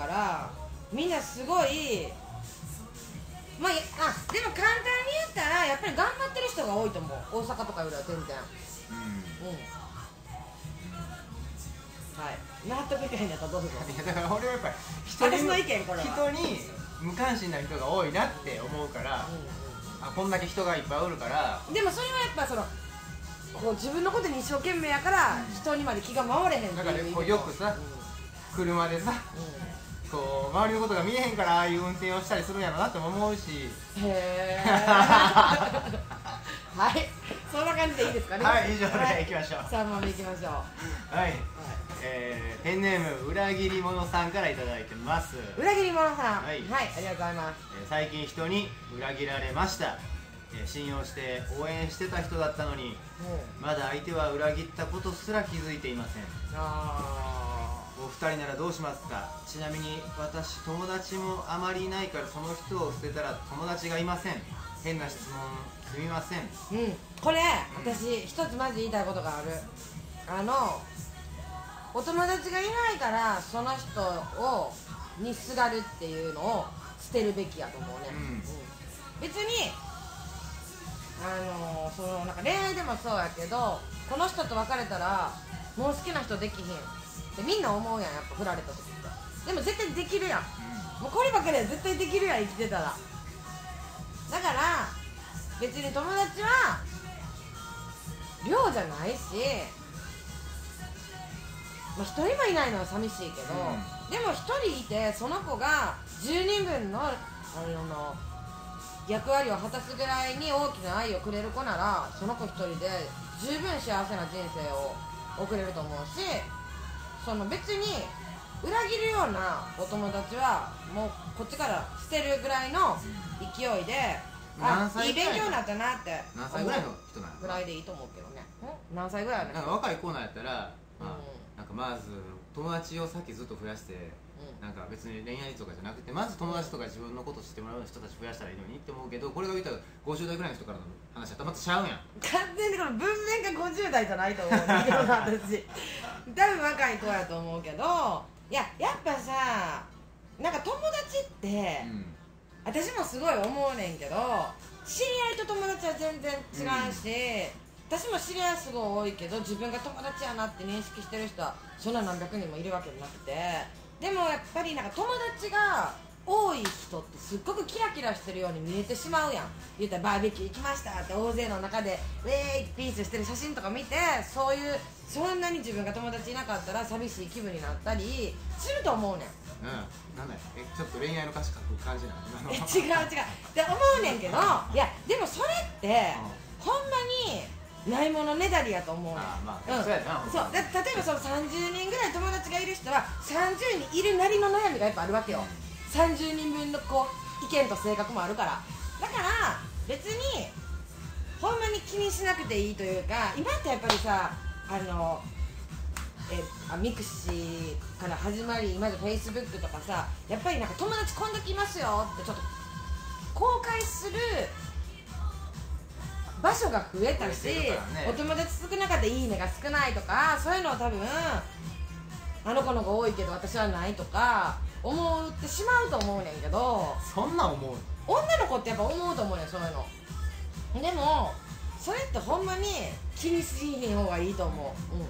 みんなすごい、まあ、あでも簡単に言ったらやっぱり頑張ってる人が多いと思う、大阪とかよりは全然。うん、はい、納得いかへんやったらどうぞ。 いやだから俺はやっぱり人私の意見これは人に無関心な人が多いなって思うから、 うんうん、 あこんだけ人がいっぱいおるから。 でもそれはやっぱそのこう自分のことに一生懸命やから、うん、人にまで気が回れへんっていう。 だからこうよくさ、うん、車でさ、うん、こう周りのことが見えへんからああいう運転をしたりするんやろなって思うし。へーはい、そんな感じでいいですかね。 はい、以上で、 はい、 いきましょう。 さんばんめいきましょう。 はい、はい、えー、ペンネーム裏切り者さんからいただいてます。 裏切り者さん、 はい、 はい、ありがとうございます。 えー、最近人に裏切られました。えー、信用して応援してた人だったのに、うん、まだ相手は裏切ったことすら気づいていません。あー、お二人ならどうしますか？ちなみに私友達もあまりいないからその人を捨てたら友達がいません。変な質問すみません。 うん、これ、うん、私一つまず言いたいことがある。あのお友達がいないからその人をにすがるっていうのを捨てるべきやと思うね。うんうん、別にあのそのなんか恋愛でもそうやけど、この人と別れたらもう好きな人できひんってみんな思うやん、やっぱ振られた時って。でも絶対できるやん、うん、もうこればっかりは絶対できるやん、生きてたら。だから別に友達は量じゃないし、まあ、ひとりもいないのは寂しいけど、うん、でもひとりいてその子がじゅうにんぶんの、あの役割を果たすぐらいに大きな愛をくれる子なら、その子ひとりで十分幸せな人生を送れると思うし、その別に裏切るようなお友達はもうこっちから捨てるぐらいの勢いで、あ、いい勉強になったなって何歳ぐらいの人なのぐらいでいいと思うけどね。何歳ぐらいの人？ なんか若い子なんやったら、まあ、うん、なんかまず友達をさっきずっと増やして、うん、なんか別に恋愛とかじゃなくてまず友達とか自分のこと知ってもらう人たち増やしたらいいのにって思うけど、これが言ったらごじゅう代ぐらいの人からの話だったらまたちゃうやん。 完全にこの文面がごじゅう代じゃないと思うんだけど私多分若い子やと思うけど、いややっぱさ、なんか友達って、うん、私もすごい思うねんけど、知り合いと友達は全然違うし、うん、私も知り合いすごい多いけど自分が友達やなって認識してる人はそんな何百人もいるわけじゃなくて、でもやっぱりなんか友達が多い人ってすっごくキラキラしてるように見えてしまうやん。言ったらバーベキュー行きましたって大勢の中でウェーイピースしてる写真とか見て、そういうそんなに自分が友達いなかったら寂しい気分になったりすると思うねん。 うん、なんだよ、え、ちょっと恋愛の歌詞書く感じなの？ え、違う違うって思うねんけど、いやでもそれって、うん、ほんまにないものねだりやと思うねん。 あ、まあ、うん、そうやな。 そう、だ例えばそのさんじゅうにんぐらい友達がいる人はさんじゅうにんいるなりの悩みがやっぱあるわけよ、うん、さんじゅうにんぶんのこう意見と性格もあるから。だから別にほんまに気にしなくていいというか、今ってやっぱりさ、あのえあミクシーから始まり、今でフェイスブックとかさ、やっぱりなんか友達こんだけいますよってちょっと公開する場所が増えたし、 増えてるからねお友達少なかったらいいねが少ないとか、そういうのは多分あの子のが多いけど私はないとか思ってしまうと思うねんけど、 そんなん思う。 女の子ってやっぱ思うと思うねん、そういうの。でもそれってほんまに気にしひん方がいいと思う、うん、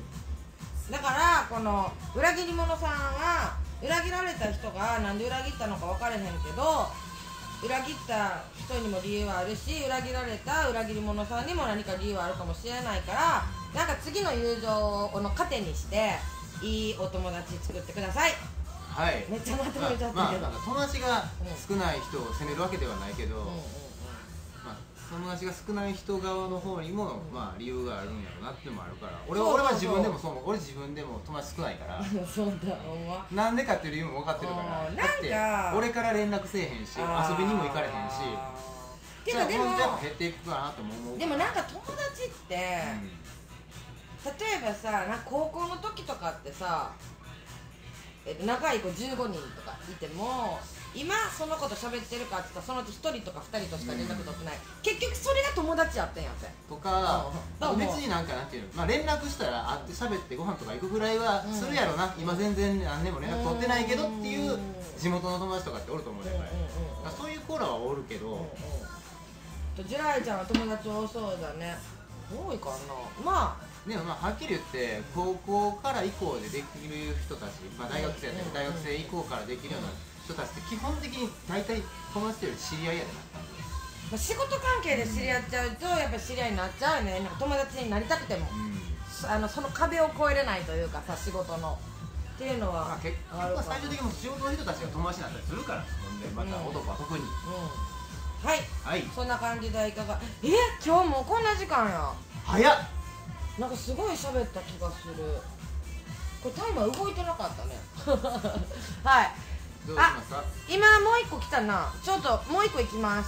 だからこの裏切り者さんは裏切られた人がなんで裏切ったのか分からへんけど、裏切った人にも理由はあるし、裏切られた裏切り者さんにも何か理由はあるかもしれないから、なんか次の友情の糧にしていいお友達作ってください。 はい。 めっちゃまとめちゃったけど、 まあ、まあ、なんか友達が少ない人を責めるわけではないけど、 うんうんうんまあ、友達が少ない人側の方にも、 うんまあ理由があるんやろなってのもあるから、俺そうそうそうは俺は自分でもそう思う。俺自分でも友達少ないからそうだ、ほんま。 なんでかっていう理由も分かってるかあら、 ーだってなんか俺から連絡せえへんしあー遊びにも行かれへんし、 てかでもじゃあ本当やっぱ減っていくかなとも思う。 でもなんか友達って、例えばさ、なんか高校の時とかってさ、えっと、仲いい子じゅうごにんとかいても、今その子と喋ってるかって言ったらそのうちひとりとかふたりとしか連絡取ってない、うん、結局それが友達やってんやって。 とか、 うん、 別になんかなんていうの、まあ、連絡したら会って喋ってご飯とか行くぐらいはするやろな、うん、今全然何年も連絡取ってないけどっていう地元の友達とかっておると思うね、うんうんうん、そういう子らはおるけど、うんうん、ジュライちゃんは友達多そうだね。多いかな。まあでもまあはっきり言って高校から以降でできる人たち、まあ、大学生やったり大学生以降からできるような人たちって基本的に大体友達より知り合いやでな。 まあ、仕事関係で知り合っちゃうとやっぱ知り合いになっちゃうよね。なんか友達になりたくても、うん、あのその壁を越えれないというかさ、仕事のっていうのは、 まあ、結局は最終的に仕事の人たちが友達になったりするから、ほんでまた男は特に、うんうん、 はい、はい、そんな感じでいかが。え、今日もうこんな時間や。 早っ。 なんかすごい喋った気がする。これタイマー動いてなかったねはい、 どうしますか。 今もう一個来たな。ちょっともう一個いきます。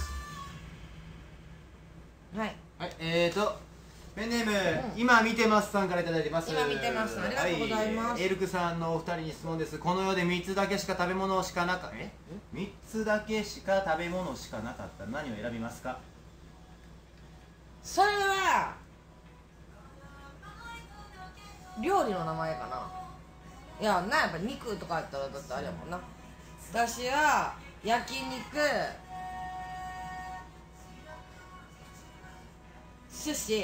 はいはい、えーとペンネーム、 うん、 今見てますさんからいただいてます。 今見てます、ありがとうございます、はい、 エルクさんのお二人に質問です。この世でみっつだけしか食べ物しかなかったえみっつだけしか食べ物しかなかったら何を選びますか。 それは料理の名前かな。いやな、やっぱ肉とかやったらだってあれやもんな。私は焼肉、寿司、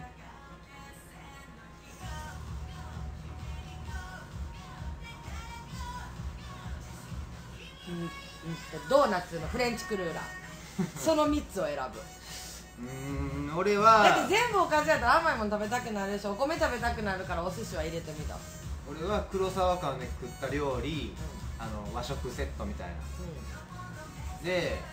うん、うん、ドーナツのフレンチクルーラーそのみっつを選ぶ。 うーん、俺はだって全部おかずやったら甘いもの食べたくなるでしょ。お米食べたくなるからお寿司は入れてみた。 俺は黒沢館で食った料理、うん、あの和食セットみたいな、うん、で、え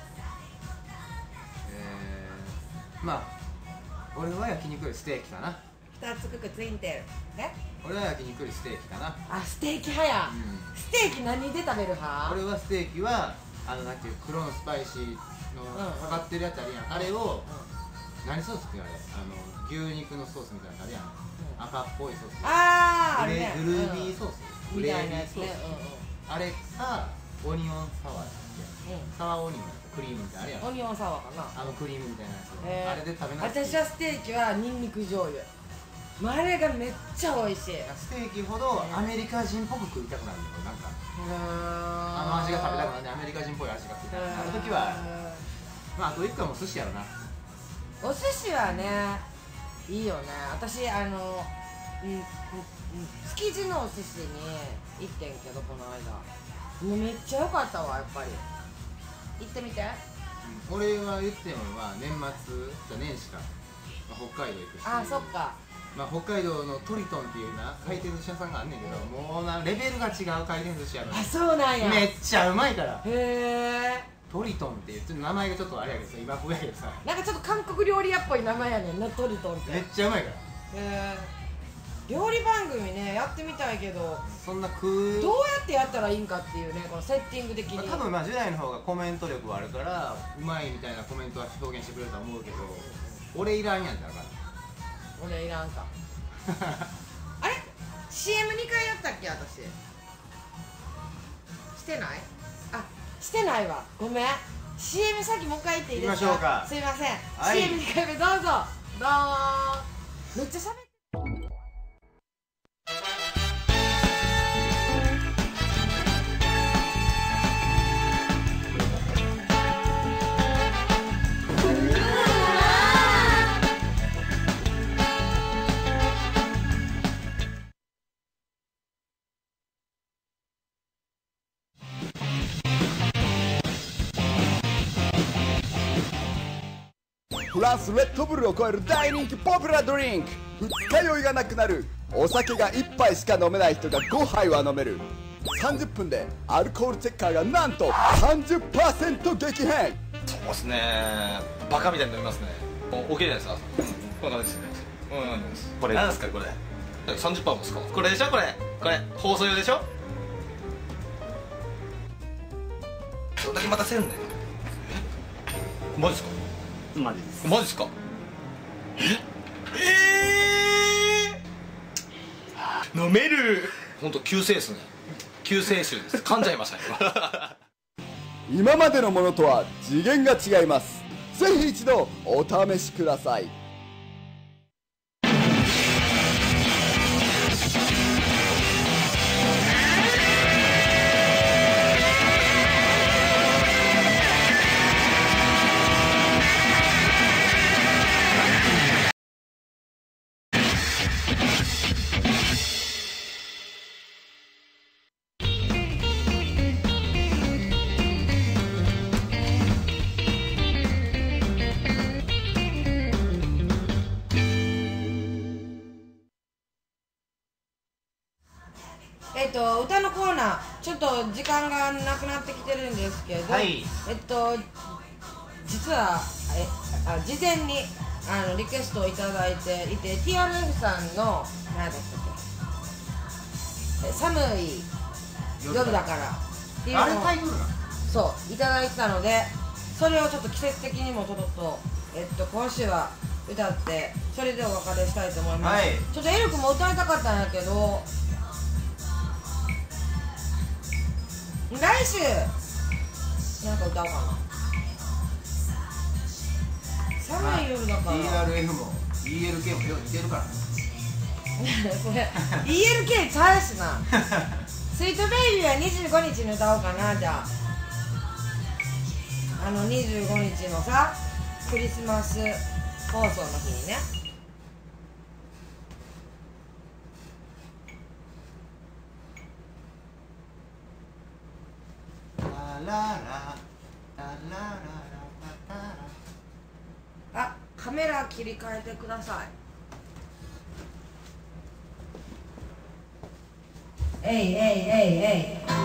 ー、まあ俺は焼肉よりステーキかな。 ふたつくくついてるね。 俺は焼肉よりステーキかな。 あ、ステーキ派や、うん、ステーキ何で食べる派。 俺はステーキはあのなんていう黒のスパイシーのかかってるやつあるやん、うん、あれを、うん、何ソースってあれ、あの牛肉のソースみたいなのあるやん、うん、赤っぽいソース、 あーあるね、 グレービーソース、 うん、 グレービーソース、 ね、うんうん、 あれかオニオンサワーだっけ、うん、サワーオニオンクリームみたいなあれやん、 オニオンサワーかな、 あのクリームみたいなやつ、 えー、 あれで食べなくていい。 私はステーキはニンニク醤油、あれがめっちゃ美味しい。 ステーキほどアメリカ人っぽく食いたくなるんだよ、なんかあの味が食べたくなるね、アメリカ人っぽい味が食いたくなるときは、まああといっこはもう寿司やろな。 お寿司はね、いいよね。私あの、うんうん、築地のお寿司に行ってんけどこの間、もうめっちゃ良かったわ、やっぱり。行ってみて。 うん、俺は言ってもまあ年末じゃ年始か、まあ、北海道行くし、 あ、そっか、 まあ、北海道のトリトンっていうな回転寿司屋さんがあんねんけど、うん、もうなレベルが違う回転寿司やのに。 あ、そうなんや。 めっちゃうまいから。 へえ。 トリトンっていう名前がちょっとあれやけどさ、今風やけどさ、 なんかちょっと韓国料理屋っぽい名前やねんな、トリトンって。 めっちゃうまいから。へえ。料理番組ね、やってみたいけど、 そんな食うどうやってやったらいいんかっていうね、このセッティング的に、 まあ、多分まあ時代の方がコメント力はあるからうまいみたいなコメントは表現してくれるとは思うけど、俺いらんやんだから俺いらんかあれ シーエムに 回やったっけ、私してない？あ、してないわ、ごめん。 シーエム 先もう一回言っていいですか？ 行きましょうか。 すいません、 はい、 シーエムに 回目どうぞ。 どーめっちゃ喋ってフランスレッドブルを超える大人気ポピュラードリンク、二日酔いがなくなる。お酒がいっぱいしか飲めない人がごはいは飲める。さんじゅっぷんでアルコールチェッカーがなんと さんじゅっパーセント 激変。 そうですね、バカみたいに飲みますね。もう OK じゃないですか。こんな感じですね。うん、これなんですかこれ さんじゅっパーセント もですか。これでしょ、これこれ放送用でしょ。どんだけ待たせるんだよ。えマジですか。 マジです。 マジですか。ええー、飲める。本当救世ですね。救世主です。噛んじゃいましたね今までのものとは次元が違います。ぜひ一度お試しください。 えっと歌のコーナーちょっと時間がなくなってきてるんですけど、 はい、 えっと実はえあ事前にあのリクエストをいただいていて ティーアールエフ さんの何だったっけえ寒い夜だからっていうのをあれタイトルなの。 そういただいてたので、それをちょっと季節的にもちょっと、えっと、今週は歌ってそれでお別れしたいと思います、 はい、 ちょっとエル君も歌いたかったんやけど来週なんか歌おうかな。寒い夜だからディーアールエフ も イーエルケー もよう似てるからそれ イーエルケー ちゃうしなスイートベイビーはにじゅうごにちに歌おうかな。じゃああのにじゅうごにちのさクリスマス放送の日にね。あ、カメラ切り替えてください。えいえいえいえい。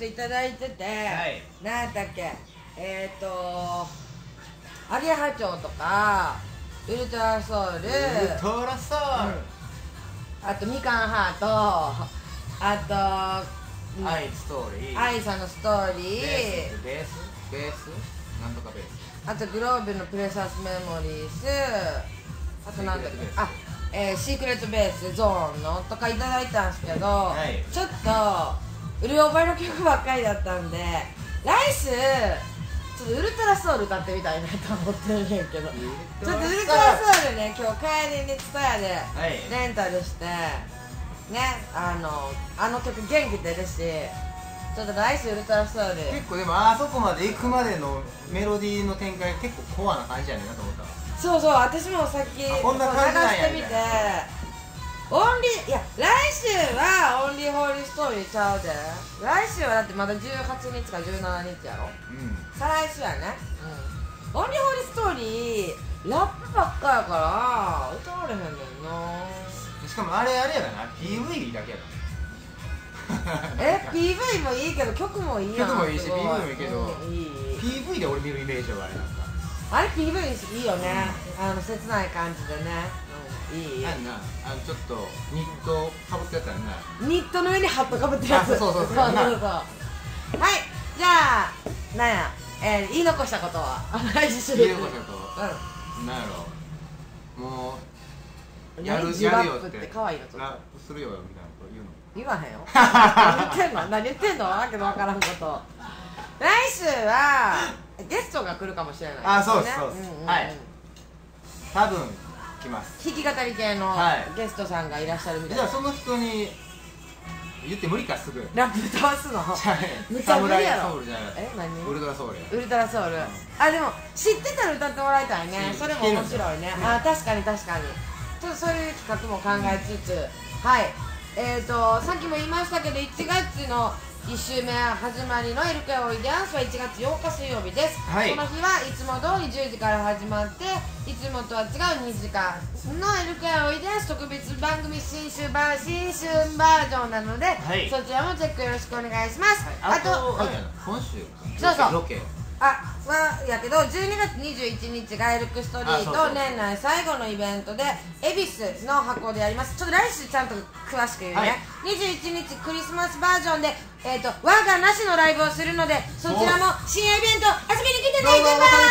スいただいてて、 はいなんだっけ、えっ、ー、とアゲハチョウとかウルトラソウル、 ウルトラソウル、 あとみかんハート、あとアイストーリー、 アイさんのストーリー、 ベースベースベースなんとかベース、 あとグローブのプレシャスメモリース、あとなんだっけ、あ、えー、シークレットベースゾーンのとかいただいたんですけど、 はい、 ちょっとうる覚えの曲ばっかりだったんで、来週ちょっとウルトラソウル歌ってみたいなと思ってるんやけど、ちょっとウルトラソウルね、今日帰りにツタヤでレンタルして、ね、あのあの曲元気出るし、ちょっと来週ウルトラソウル結構でもあそこまで行くまでのメロディーの展開結構コアな感じやねんなと思った。 そうそう、私もさっき流こんな感じなんやしてみて、オンリー、いや来週はオンリーホーリーストーリーちゃうで、来週はだってまだじゅうはちにちかじゅうしちにちやろ、 うん、 再来週やね、うん、オンリーホーリーストーリーラップばっかやから歌われへんねんな。 しかもあれあれやな、 ピーブイ だけやなえ、ピーブイ もいいけど曲もいいやん。 曲もいいし ピーブイ もいいけど、 うん、いいピーブイ で俺見るイメージはあれなんかあれ ピーブイ いいよね、あの切ない感じでね、うん、いい。 あんな、あのちょっとニットかぶってやったらな、 ニットの上にハットかぶってるやつ。 あそうそうそうそうそうそうそう。はい、じゃあなんや、えー、言い残したことは来週言い残したこと、 うん、 なんやろ、もうやるジラップってやるよって可愛いのちょっとラップするよみたいなこと言うの。 言わへんよ何言ってんの何言ってんのわけのわからんこと。来週はゲストが来るかもしれないですね。 あ、そうですそうです、 んうんうん、 はい、多分来ます。 弾き語り系のはいゲストさんがいらっしゃるみたいな。 じゃあその人に言って無理か、すぐラップ歌わすのじゃあむちゃ無理やろ。 サムライソウルじゃない、 え、何ウルトラソウルや。 ウルトラソウル、あ、でも知ってたら歌ってもらいたいね。それも面白いね。あ、確かに確かに。ちょっとそういう企画も考えつつ、はい、えーとさっきも言いましたけどいちがつのいっ週目始まりの エルケー おいでやんすはいちがつようか水曜日です、 はい、 その日はいつも通りじゅうじから始まって、いつもとは違うにじかんの エルケー おいでやんす特別番組新春バー新春バージョンなので、はい、そちらもチェックよろしくお願いします、はい、あと、あと今週そうそうロケあはやけどじゅうにがつにじゅういちにちがエルクストリート年内最後のイベントで恵比寿の箱でやります。ちょっと来週ちゃんと詳しく言うね、はい、にじゅういちにちクリスマスバージョンで、えーと我がなしのライブをするので、そちらも深夜イベント遊びに来てね。バイバ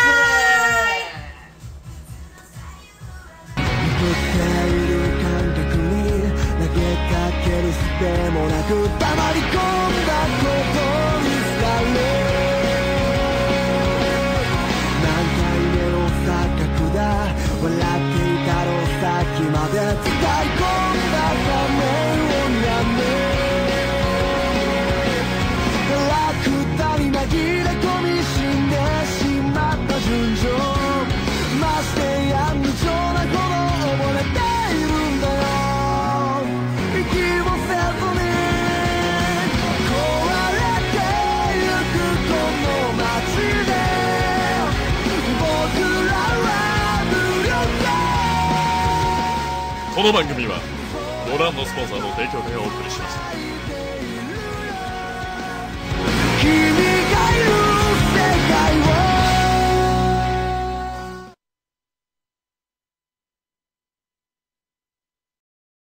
笑っていたろさっきまで伝え込んだ仮面をやめ楽太に紛れ込み死んでしまった純情、ましてや無情なほど溺れているんだよ。息もせずに壊れてゆくこの街で僕らはこの番組はご覧のスポンサーの提供でお送りしました。